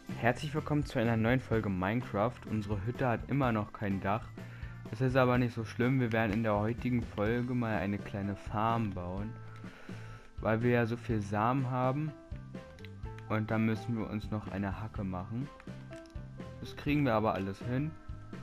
Herzlich willkommen zu einer neuen Folge Minecraft. Unsere Hütte hat immer noch kein Dach. Das ist aber nicht so schlimm. Wir werden in der heutigen Folge mal eine kleine Farm bauen, weil wir ja so viel Samen haben. Und dann müssen wir uns noch eine Hacke machen. Das kriegen wir aber alles hin.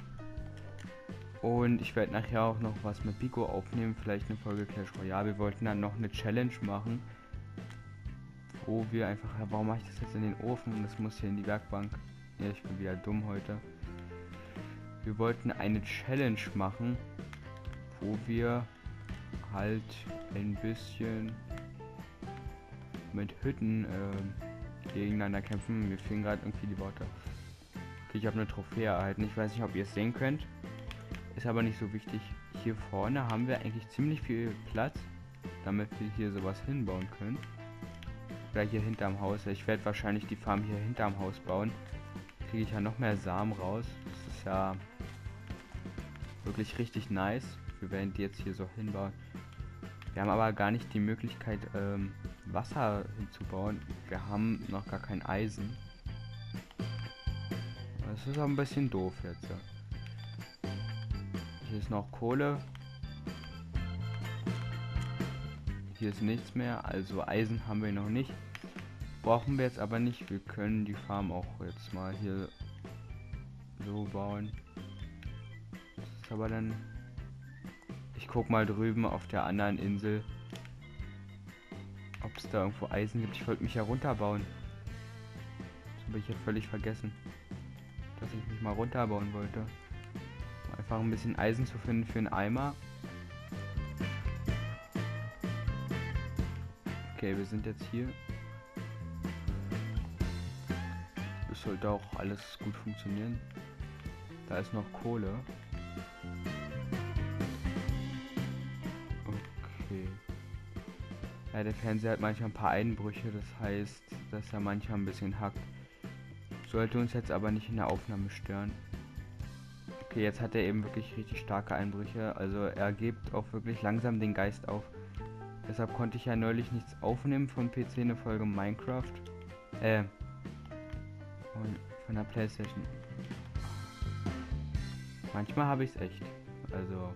Und ich werde nachher auch noch was mit Pico aufnehmen, vielleicht eine Folge Clash Royale. Wir wollten dann noch eine Challenge machen, wo wir einfach, warum mache ich das jetzt in den Ofen? Das muss hier in die Werkbank. Ja, ich bin wieder dumm heute. Wir wollten eine Challenge machen, wo wir halt ein bisschen mit Hütten gegeneinander kämpfen. Mir fehlen gerade irgendwie die Worte. Okay, ich habe eine Trophäe erhalten. Ich weiß nicht, ob ihr es sehen könnt. Ist aber nicht so wichtig. Hier vorne haben wir eigentlich ziemlich viel Platz, damit wir hier sowas hinbauen können. Oder hier hinterm Haus. Ich werde wahrscheinlich die Farm hier hinterm Haus bauen. Kriege ich ja noch mehr Samen raus. Das ist ja wirklich richtig nice. Wir werden die jetzt hier so hinbauen. Wir haben aber gar nicht die Möglichkeit, Wasser hinzubauen. Wir haben noch gar kein Eisen. Das ist auch ein bisschen doof jetzt. Ja. Hier ist noch Kohle. Hier ist nichts mehr, also Eisen haben wir noch nicht. Brauchen wir jetzt aber nicht. Wir können die Farm auch jetzt mal hier so bauen. Das ist aber dann... Ich guck mal drüben auf der anderen Insel, ob es da irgendwo Eisen gibt. Ich wollte mich ja runterbauen. Das habe ich ja völlig vergessen, dass ich mich mal runterbauen wollte. Um einfach ein bisschen Eisen zu finden für einen Eimer. Okay, wir sind jetzt hier. Das sollte auch alles gut funktionieren. Da ist noch Kohle. Okay. Ja, der Fernseher hat manchmal ein paar Einbrüche, das heißt, dass er manchmal ein bisschen hackt. Sollte uns jetzt aber nicht in der Aufnahme stören. Okay, jetzt hat er eben wirklich richtig starke Einbrüche. Also er gibt auch wirklich langsam den Geist auf. Deshalb konnte ich ja neulich nichts aufnehmen von PC, eine Folge Minecraft. Von der Playstation. Manchmal habe ich es echt. Also...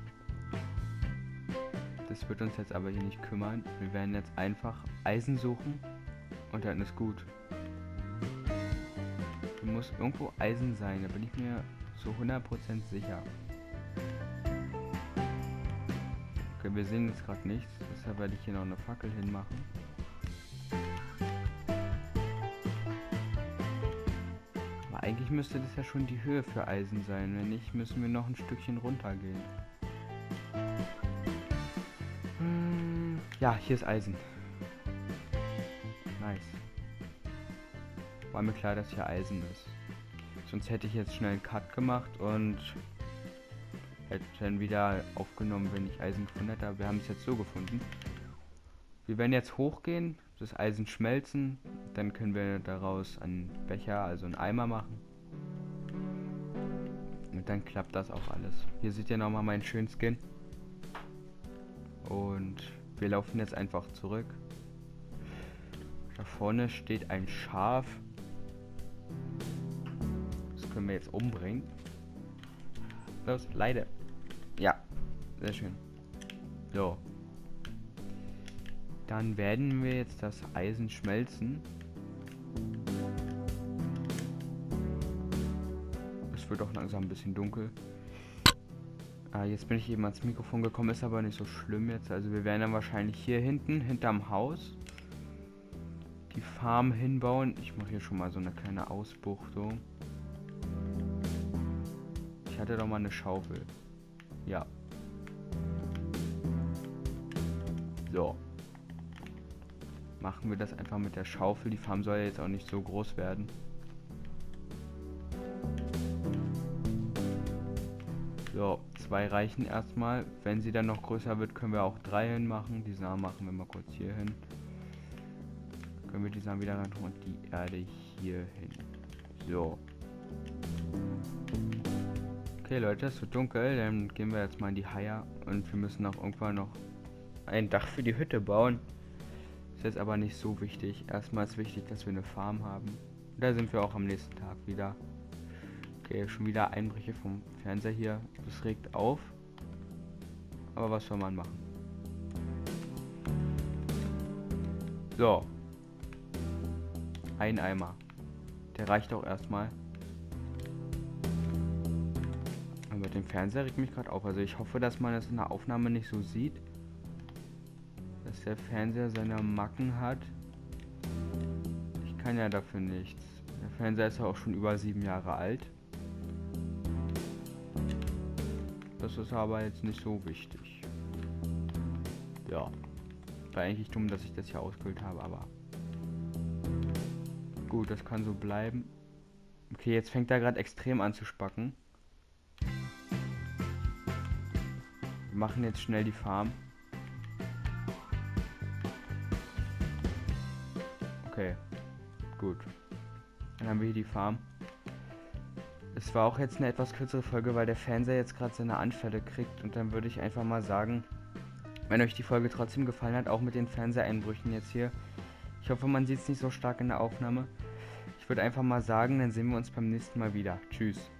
Das wird uns jetzt aber hier nicht kümmern. Wir werden jetzt einfach Eisen suchen und dann ist gut. Hier muss irgendwo Eisen sein, da bin ich mir zu 100% sicher. Okay, wir sehen jetzt gerade nichts, deshalb werde ich hier noch eine Fackel hinmachen. Aber eigentlich müsste das ja schon die Höhe für Eisen sein. Wenn nicht, müssen wir noch ein Stückchen runter gehen. Ja, hier ist Eisen. Nice. War mir klar, dass hier Eisen ist. Sonst hätte ich jetzt schnell einen Cut gemacht und hätte dann wieder aufgenommen, wenn ich Eisen gefunden hätte. Aber wir haben es jetzt so gefunden. Wir werden jetzt hochgehen, das Eisen schmelzen. Dann können wir daraus einen Becher, also einen Eimer machen. Und dann klappt das auch alles. Hier seht ihr nochmal meinen schönen Skin. Und wir laufen jetzt einfach zurück. Da vorne steht ein Schaf. Das können wir jetzt umbringen. Los, Leide. Ja, sehr schön. So. Dann werden wir jetzt das Eisen schmelzen. Es wird auch langsam ein bisschen dunkel. Jetzt bin ich eben ans Mikrofon gekommen, ist aber nicht so schlimm jetzt. Also wir werden dann wahrscheinlich hier hinten, hinterm Haus, die Farm hinbauen. Ich mache hier schon mal so eine kleine Ausbuchtung. Ich hatte doch mal eine Schaufel. Ja. So. Machen wir das einfach mit der Schaufel. Die Farm soll ja jetzt auch nicht so groß werden. So, 2 reichen erstmal. Wenn sie dann noch größer wird, können wir auch 3 hinmachen. Die Samen machen wir mal kurz hier hin. Können wir die Samen wieder rein und die Erde hier hin. So. Okay Leute, es wird dunkel. Dann gehen wir jetzt mal in die Haie. Und wir müssen auch irgendwann noch ein Dach für die Hütte bauen. Ist jetzt aber nicht so wichtig. Erstmal ist wichtig, dass wir eine Farm haben. Und da sind wir auch am nächsten Tag wieder. Okay, schon wieder Einbrüche vom Fernseher hier. Das regt auf. Aber was soll man machen? So. Ein Eimer. Der reicht auch erstmal. Aber mit dem Fernseher regt mich gerade auf. Also ich hoffe, dass man das in der Aufnahme nicht so sieht. Dass der Fernseher seine Macken hat. Ich kann ja dafür nichts. Der Fernseher ist ja auch schon über 7 Jahre alt. Das ist aber jetzt nicht so wichtig. Ja. War eigentlich dumm, dass ich das hier ausgehöhlt habe, aber... Gut, das kann so bleiben. Okay, jetzt fängt er gerade extrem an zu spacken. Wir machen jetzt schnell die Farm. Okay, gut. Dann haben wir hier die Farm. Es war auch jetzt eine etwas kürzere Folge, weil der Fernseher jetzt gerade seine Anfälle kriegt. Und dann würde ich einfach mal sagen, wenn euch die Folge trotzdem gefallen hat, auch mit den Fernseheinbrüchen jetzt hier. Ich hoffe, man sieht es nicht so stark in der Aufnahme. Ich würde einfach mal sagen, dann sehen wir uns beim nächsten Mal wieder. Tschüss.